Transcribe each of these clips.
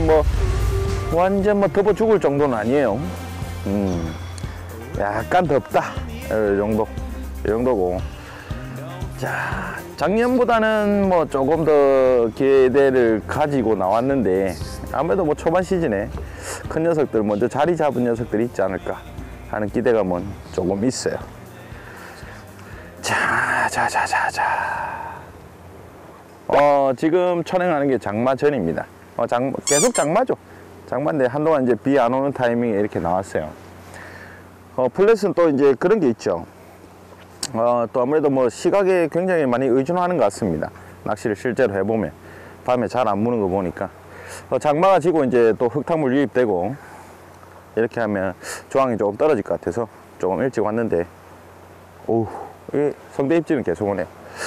뭐 완전 뭐 덮어 죽을 정도는 아니에요. 약간 덥다. 이 정도고. 자, 작년보다는 뭐 조금 더 기대를 가지고 나왔는데 아무래도 뭐 초반 시즌에 큰 녀석들 먼저 자리 잡은 녀석들이 있지 않을까 하는 기대감은 조금 있어요. 자. 지금 촬영하는 게 장마 전입니다. 계속 장마죠. 장마인데 한동안 이제 비 안 오는 타이밍에 이렇게 나왔어요. 플랫은 또 이제 그런 게 있죠. 또 아무래도 뭐 시각에 굉장히 많이 의존하는 것 같습니다. 낚시를 실제로 해보면 밤에 잘 안 무는 거 보니까 장마가 지고 이제 또 흙탕물 유입되고 이렇게 하면 조항이 조금 떨어질 것 같아서 조금 일찍 왔는데, 오우, 이 성대 입질은 계속 오네요.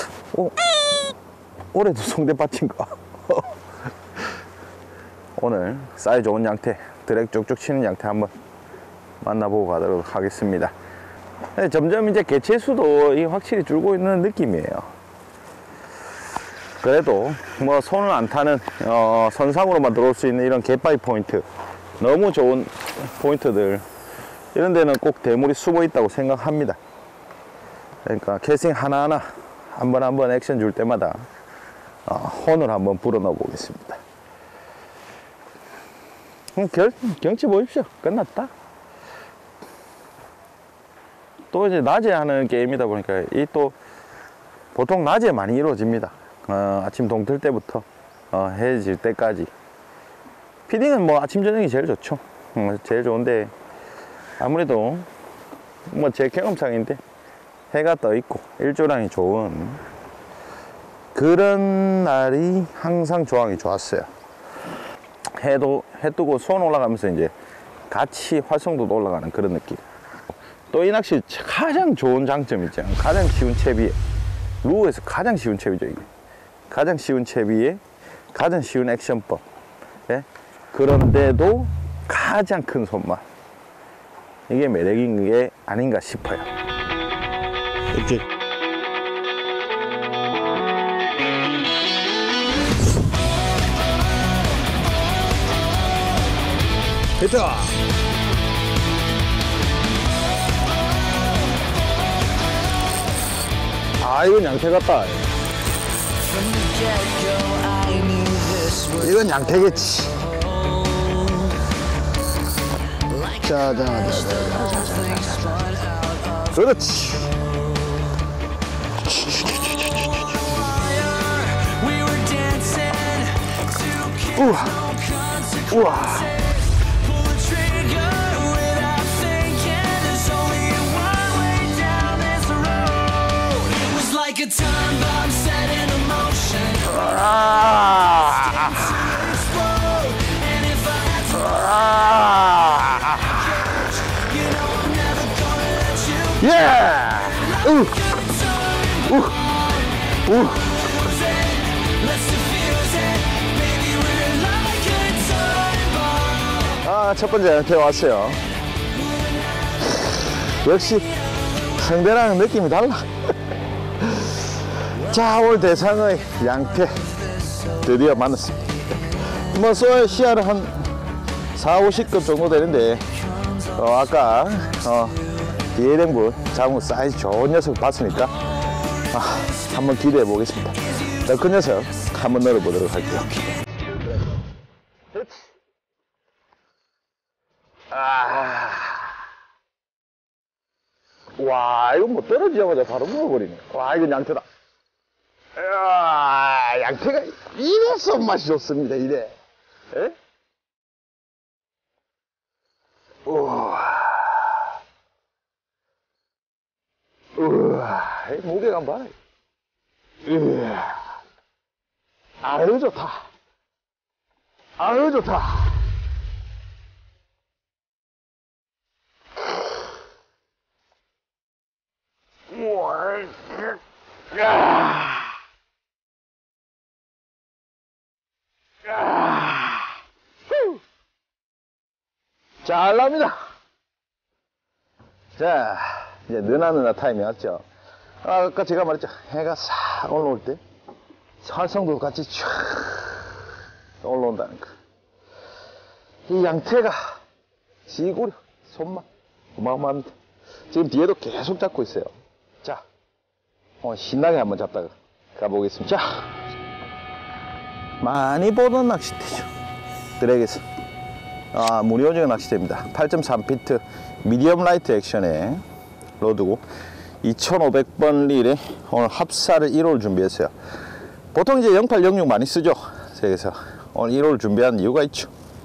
올해도 성대 받친가? 오늘 사이즈 좋은 양태, 드랙 쭉쭉 치는 양태 한번 만나보고 가도록 하겠습니다. 점점 이제 개체 수도 확실히 줄고 있는 느낌이에요. 그래도 뭐 손을 안 타는 선상으로만 들어올 수 있는 이런 갯바위 포인트, 너무 좋은 포인트들, 이런 데는 꼭 대물이 숨어 있다고 생각합니다. 그러니까 캐스팅 하나하나 한 번 액션 줄 때마다 혼을 한번 불어넣어 보겠습니다. 경치 보십시오. 끝났다. 또 이제 낮에 하는 게임이다 보니까 이 또 보통 낮에 많이 이루어집니다. 아침 동틀 때부터 해 질 때까지. 피딩은 뭐 아침 저녁이 제일 좋죠. 제일 좋은데 아무래도 뭐 제 경험상인데 해가 떠 있고 일조량이 좋은 그런 날이 항상 조항이 좋았어요. 해 뜨고 수온 올라가면서 이제 같이 활성도도 올라가는 그런 느낌. 또 이 낚시 가장 좋은 장점이 있잖아요. 가장 쉬운 채비에, 루어에서 가장 쉬운 채비죠, 이게. 가장 쉬운 채비에 가장 쉬운 액션법. 예? 그런데도 가장 큰 손맛. 이게 매력인 게 아닌가 싶어요. 이렇게. 됐다. 이건 양태 같다. 이건 양태겠지. 자. 그렇지. 우와. 첫 번째 양태 왔어요. 역시 상대랑은 느낌이 달라. 자, 오늘 대상의 양태 드디어 만났습니다. 뭐 쏘야 시야를 한 40-50급 정도 되는데 아까 DLM군 잡은 사이즈 좋은 녀석 봤으니까 한번 기대해 보겠습니다. 자, 그 녀석 한번 넣어보도록 할게요. 와, 이거 뭐 떨어지자마자 바로 먹어버리네. 와, 이건 양태다. 이야, 양태가 이래 손맛이 좋습니다, 이래. 에? 우와, 이 무게감 봐라. 우와. 아유, 좋다. 아유, 좋다. 우와, 야. 잘 나옵니다. 자, 이제 느나느나 타임이 왔죠. 아까 제가 말했죠. 해가 싹 올라올 때 활성도 같이 쫙 올라온다는 거. 이 양태가 지구려 손만 어마어마합니다. 지금 뒤에도 계속 잡고 있어요. 자, 신나게 한번 잡다가 가보겠습니다. 자, 많이 보던 낚싯대죠. 드래그에서 무늬 오징어 낚싯대입니다. 8.3피트 미디엄 라이트 액션의 로드고 2500번 릴에 오늘 합사를 1호를 준비했어요. 보통 이제 08, 06 많이 쓰죠. 그래서 오늘 1호를 준비한 이유가 있죠.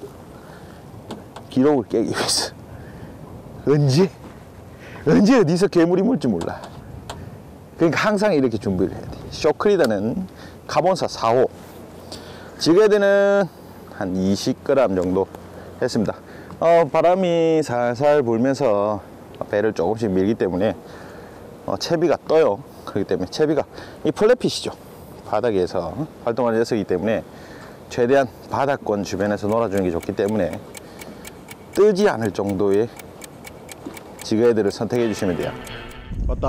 기록을 깨기 위해서. 언제 어디서 괴물이 물지 몰라. 그러니까 항상 이렇게 준비를 해야 돼. 쇼크리더는 카본사 4호, 지게드는 한 20g 정도 했습니다. 바람이 살살 불면서 배를 조금씩 밀기 때문에 채비가 떠요. 그렇기 때문에 채비가 이 플랫핏이죠. 바닥에서 활동하는 녀석이기 때문에 최대한 바닥권 주변에서 놀아주는 게 좋기 때문에 뜨지 않을 정도의 지그헤드를 선택해 주시면 돼요. 맞다.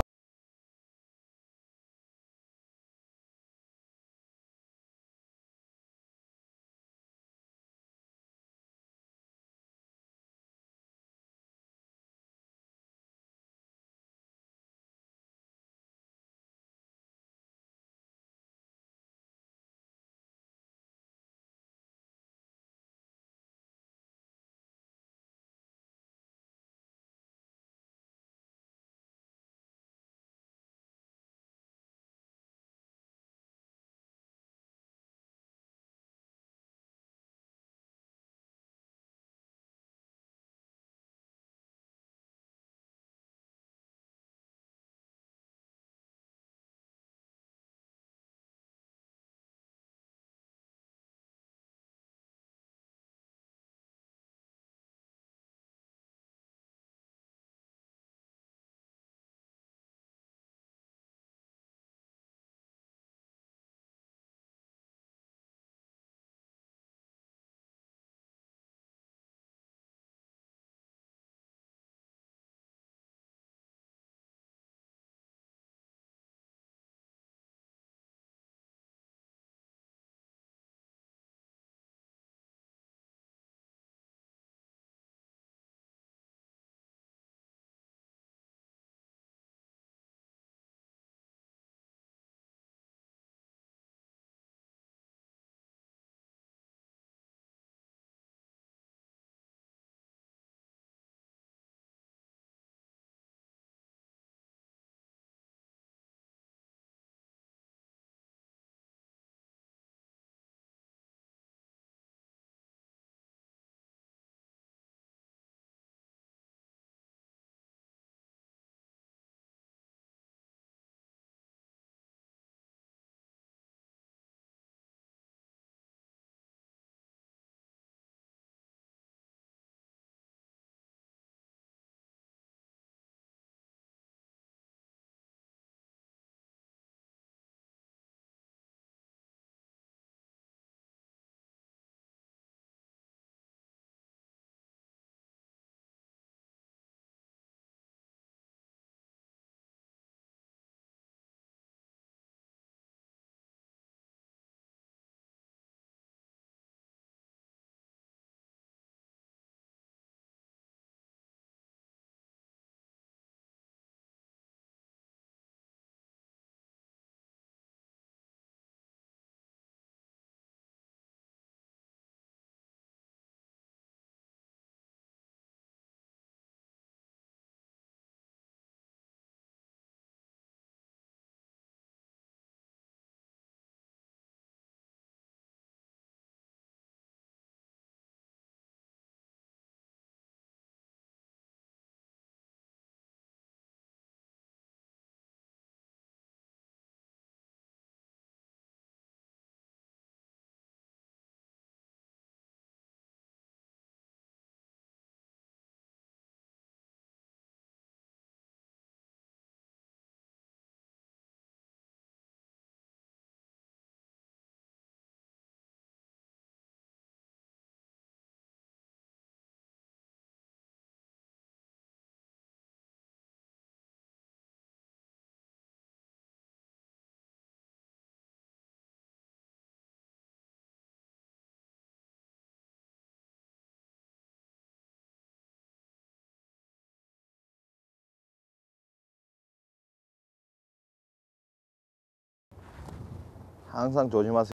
항상 조심하세요.